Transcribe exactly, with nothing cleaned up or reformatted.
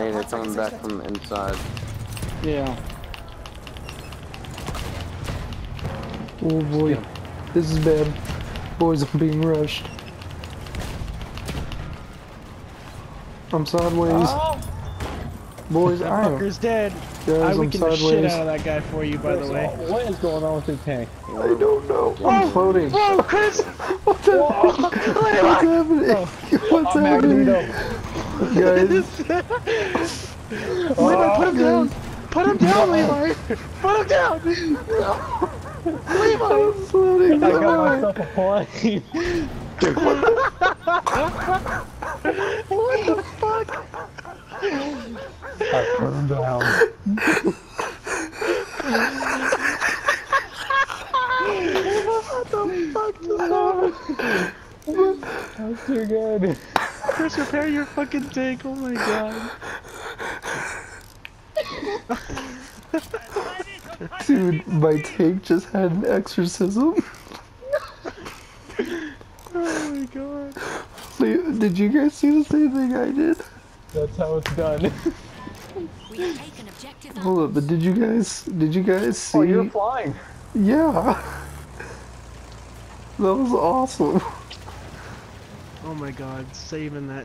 Hey, they're coming back from the inside. Yeah. Oh boy, this is bad. Boys, I'm being rushed. I'm sideways. Oh! Boys, That I am. fucker's dead. Guys, I I'm weakened the shit sideways. out of that guy for you, by the way. What is going on with your tank? I don't know. I'm floating. Whoa, Chris! What's happening? What's happening? What's I'm happening? Magneto. Guys. Levi, put him down! Put him down, Levi! Put him down! Levi! I'm floating. I got myself a plane. What the fuck? I put him down. What the fuck just happened? That's too good. Chris, repair your fucking tank, oh my god. Dude, my tank just had an exorcism. Oh my god. Wait, did you guys see the same thing I did? That's how it's done. Hold up, but did you guys, did you guys see? Oh, you're flying. Yeah. That was awesome. Oh my god, saving that